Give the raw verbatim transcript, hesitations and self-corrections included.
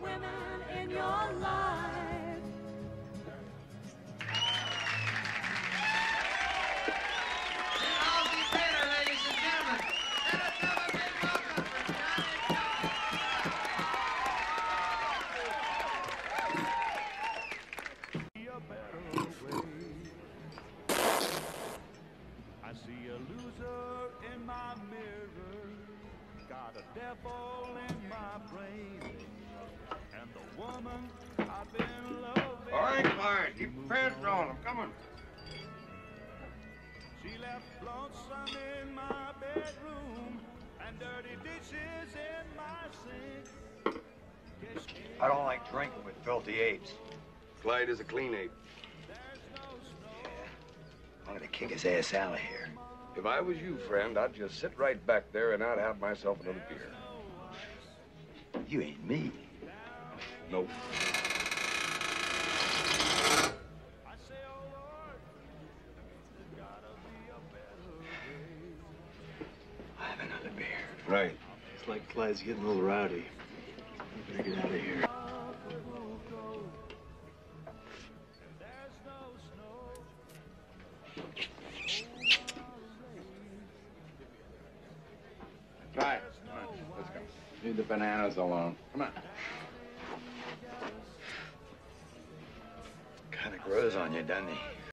women in your life. I'll be better, ladies and gentlemen. Let us have a big welcome for Johnny I see a loser in my mirror, got a devil in my brain, and the woman I've been loving. All right, Clyde, keep your pants on. I'm coming. She left lonesome in my bedroom and dirty dishes in my sink. I don't like drinking with filthy apes. Clyde is a clean ape. I'm gonna kick his ass out of here. If I was you, friend, I'd just sit right back there and I'd have myself another beer. You ain't me. Nope. I have another beer. Right. It's like Clyde's getting a little rowdy. We better get out of here. Right. Come on, let's go. Leave the bananas alone. Come on. Kind of grows on you, doesn't he?